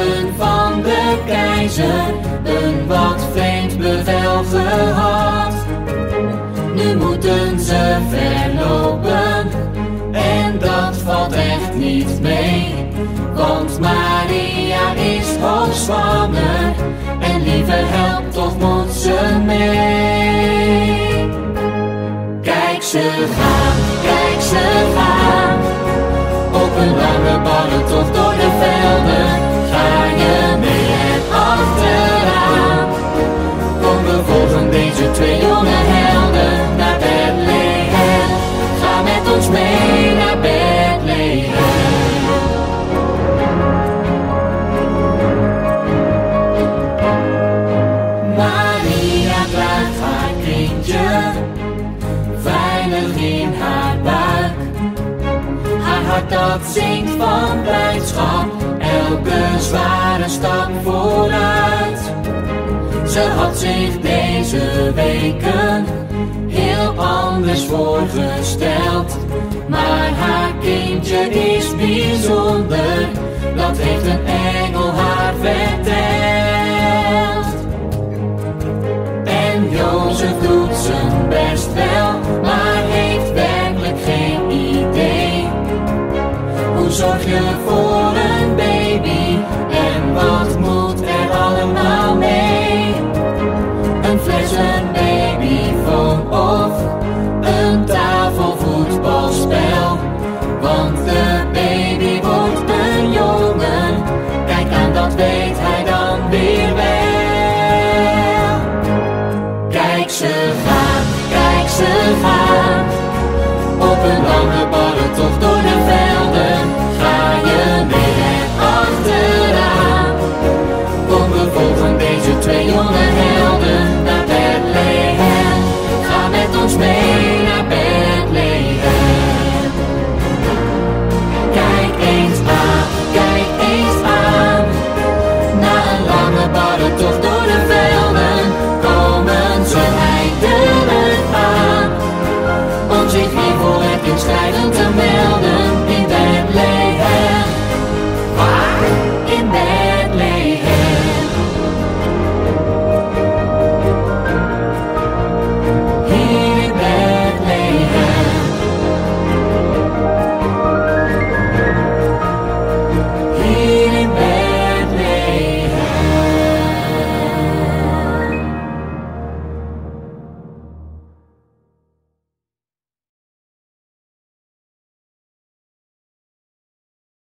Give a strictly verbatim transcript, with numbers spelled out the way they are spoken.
hebben van de keizer een wat vreemd bevel gehad. Nu moeten ze verlopen en dat valt echt niet mee, want Maria is hoogzwanger en liever helpt toch moet ze mee. Kijk ze gaan, kijk ze gaan, op een lange barretocht door de velden. Ga je mee en achteraan, kom we volgen deze twee jonge helden naar Bethlehem. Ga met ons mee naar Bethlehem. Maria draagt haar kindje veilig in haar buik. Haar hart dat zingt van blijdschap, elke zware stap vooruit. Ze had zich deze weken heel anders voorgesteld, maar haar kindje is bijzonder, dat heeft een engel haar verteld. En Jozef doet zijn best wel, maar heeft werkelijk geen idee. Hoe zorg je voor een baby en wat moet er allemaal mee? Een fles, een babyfoon of een tafelvoetbalspel, want de baby wordt een jongen. Kijk aan, dat weet hij dan weer wel. Kijk ze gaan, kijk ze gaan, op een lange barretocht door de velden. Ga je mee en achteraan, kom we volgen deze twee jonge helden naar Bethlehem. Ga met ons mee naar Bethlehem. Kijk eens aan, kijk eens aan, na een lange barretocht door de velden komen ze eindelijk aan om zich